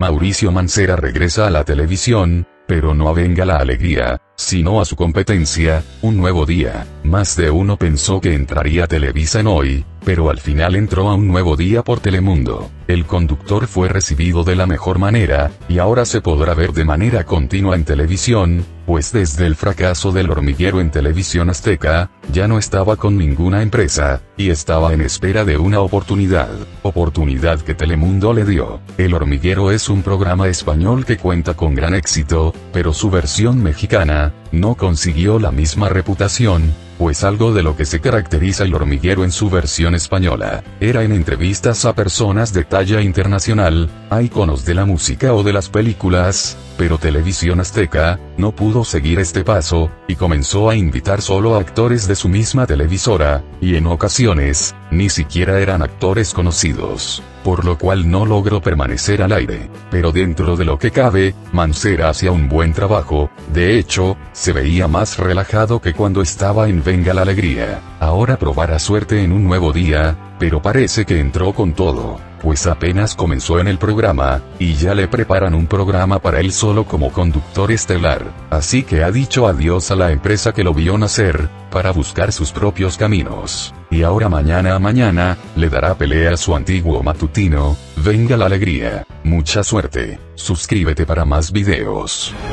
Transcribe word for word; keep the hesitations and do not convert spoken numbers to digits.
Mauricio Mancera regresa a la televisión, pero no a Venga la Alegría, sino a su competencia, Un Nuevo Día. Más de uno pensó que entraría a Televisa en Hoy, pero al final entró a Un Nuevo Día por Telemundo. El conductor fue recibido de la mejor manera, y ahora se podrá ver de manera continua en televisión, pues desde el fracaso del Hormiguero en Televisión Azteca, ya no estaba con ninguna empresa, y estaba en espera de una oportunidad, oportunidad que Telemundo le dio. El Hormiguero es un programa español que cuenta con gran éxito, pero su versión mexicana, no consiguió la misma reputación, pues algo de lo que se caracteriza El Hormiguero en su versión española, era en entrevistas a personas de talla internacional, a íconos de la música o de las películas, pero Televisión Azteca, no pudo seguir este paso, y comenzó a invitar solo a actores de su misma televisora, y en ocasiones, ni siquiera eran actores conocidos, por lo cual no logró permanecer al aire. Pero dentro de lo que cabe, Mancera hacía un buen trabajo, de hecho, se veía más relajado que cuando estaba en Venga la Alegría. Ahora probará suerte en Un Nuevo Día, pero parece que entró con todo, pues apenas comenzó en el programa, y ya le preparan un programa para él solo como conductor estelar, así que ha dicho adiós a la empresa que lo vio nacer, para buscar sus propios caminos. Y ahora mañana a mañana, le dará pelea a su antiguo matutino, Venga la Alegría. Mucha suerte, suscríbete para más videos.